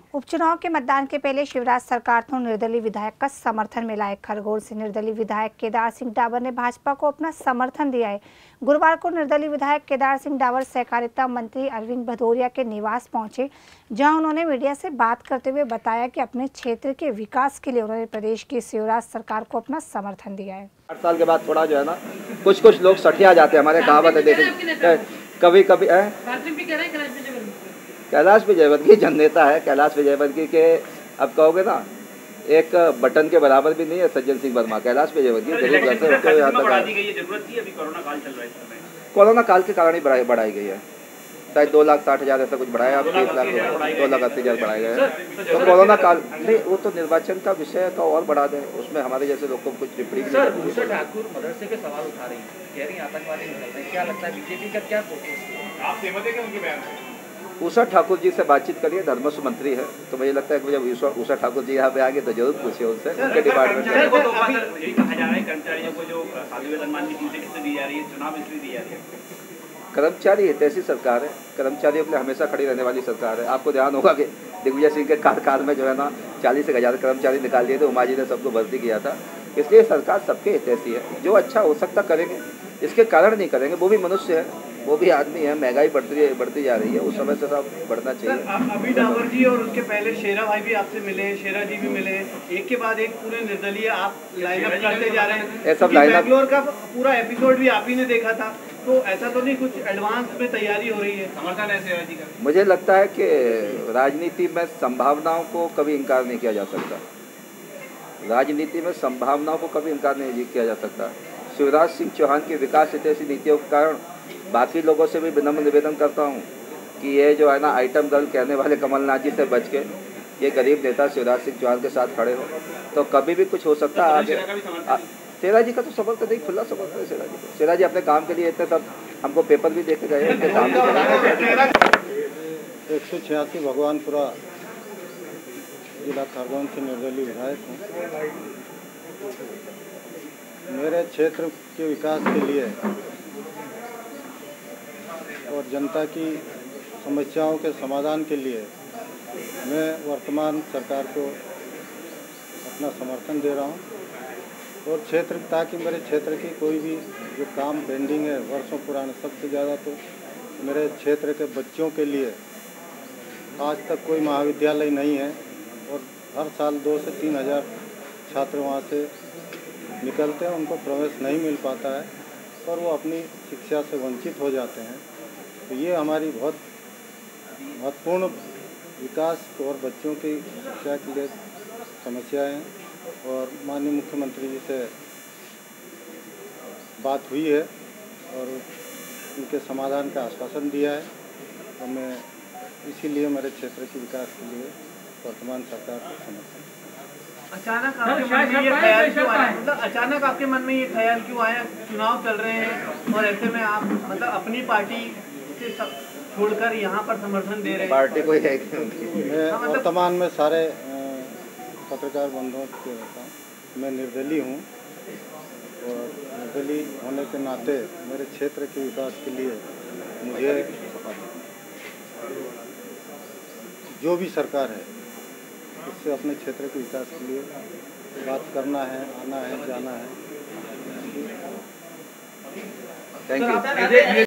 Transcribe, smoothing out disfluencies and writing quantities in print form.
उपचुनाव के मतदान के पहले शिवराज सरकार को निर्दलीय विधायक का समर्थन मिला है। खरगोन से निर्दलीय विधायक केदार सिंह डावर ने भाजपा को अपना समर्थन दिया है। गुरुवार को निर्दलीय विधायक केदार सिंह डावर सहकारिता मंत्री अरविंद भदौरिया के निवास पहुंचे, जहां उन्होंने मीडिया से बात करते हुए बताया कि अपने क्षेत्र के विकास के लिए उन्होंने प्रदेश की शिवराज सरकार को अपना समर्थन दिया है। 8 साल के बाद थोड़ा जो है ना कुछ लोग सठिया जाते हैं। हमारे कहावत है, देखिए कभी कैलाश विजयवर्गीय जननेता है। कैलाश विजयवर्गीय के अब कहोगे ना एक बटन के बराबर भी नहीं है सज्जन सिंह वर्मा। कैलाश विजयवर्गीय गरीब घर से उनको यहाँ तक कोरोना काल के कारण ही बढ़ाई गई है। शायद 2,60,000 ऐसा कुछ बढ़ाया, अब 2,80,000 बढ़ाए गए हैं। तो कोरोना काल नहीं, वो तो निर्वाचन का विषय का और बढ़ा दें, उसमें हमारे जैसे लोग को कुछ टिप्पणी नहीं करनी है। ठाकुर मदरसे पे सवाल उठा रही है, कह रही आतंकवादी निकल रहे हैं। क्या लगता है बीजेपी का क्या सोच है? आप सहमत हैं उनके बयान से? उषा ठाकुर जी से बातचीत करिए, धर्मस्व मंत्री है, तो मुझे लगता है कि जब उषा ठाकुर जी यहाँ पे आगे तो जरूर पूछिए उनसे, उनके डिपार्टमेंट में। यही कहा जा रहा है कर्मचारियों को जो साधु सम्मान की चीजें किससे दी जा रही है, चुनाव इसलिए दी जा रही है। कर्मचारी हितैषी सरकार है, कर्मचारियों के लिए हमेशा खड़ी रहने वाली सरकार है। आपको ध्यान होगा कि दिग्विजय सिंह के कार्यकाल में जो है ना 40,000 कर्मचारी निकाल दिए थे, उमा जी ने सबको भर्ती किया था। इसलिए सरकार सबके हितैषी है, जो अच्छा हो सकता करेंगे, इसके कारण नहीं करेंगे। वो भी मनुष्य है, वो भी आदमी है, महंगाई बढ़ती जा रही है, उस समय से सब बढ़ना चाहिए। अभी डावर जी और उसके पहले शेरा भाई भी आपसे मिले, शेरा जी भी मिले, एक के बाद एक पूरे निर्दलीय आप लाइनअप करते जा रहे हैं। सब लाइनअप बैंगलोर का पूरा एपिसोड भी आप ही ने देखा था, तो ऐसा तो नहीं कुछ एडवांस में तैयारी हो रही है? समर्थन है शेरा जी का? मुझे लगता है कि राजनीति में संभावनाओं को कभी इनकार नहीं किया जा सकता। राजनीति में संभावनाओं को कभी इनकार नहीं किया जा सकता। शिवराज सिंह चौहान की विकास हितैषी नीतियों के कारण बाकी लोगों से भी विनम्र निवेदन करता हूं कि ये जो है ना आइटम गर्ल कहने वाले कमलनाथ जी से बच के ये गरीब नेता शिवराज सिंह चौहान के साथ खड़े हो, तो कभी भी कुछ हो सकता है आगे। शेरा जी का तो समर्थन नहीं, खुला समर्थन है शेरा जी को। शेरा जी अपने काम के लिए इतने सब हमको पेपर भी देके गए, उनके काम भी 186 भगवानपुरा जिला खरगोन से निर्दलीय विधायक हूँ। मेरे क्षेत्र के विकास के लिए और जनता की समस्याओं के समाधान के लिए मैं वर्तमान सरकार को अपना समर्थन दे रहा हूँ और ताकि मेरे क्षेत्र की कोई भी जो काम पेंडिंग है वर्षों पुराने, सबसे ज़्यादा तो मेरे क्षेत्र के बच्चों के लिए आज तक कोई महाविद्यालय नहीं है और हर साल 2 से 3 हज़ार छात्र वहाँ से निकलते हैं, उनको प्रवेश नहीं मिल पाता है और वो अपनी शिक्षा से वंचित हो जाते हैं। तो ये हमारी बहुत महत्वपूर्ण विकास और बच्चों की शिक्षा के लिए समस्याएं हैं और माननीय मुख्यमंत्री जी से बात हुई है और उनके समाधान का आश्वासन दिया है। तो मैं इसीलिए मेरे क्षेत्र के विकास के लिए वर्तमान सरकार को समर्थन। अचानक आपके मन में ये ख्याल क्यों आया? मतलब अचानक आपके मन में ये ख्याल क्यों आया? चुनाव चल रहे हैं और ऐसे में आप मतलब अपनी पार्टी से छोड़कर यहाँ पर समर्थन दे रहे हैं। पार्टी कोई है? मैं वर्तमान में सारे पत्रकार बंधुओं के होता हूँ। मैं निर्दलीय हूँ और निर्दलीय होने के नाते मेरे क्षेत्र के विकास के लिए मुझे जो भी सरकार है उससे अपने क्षेत्र के विकास के लिए बात करना है, आना है, जाना है। Thank you.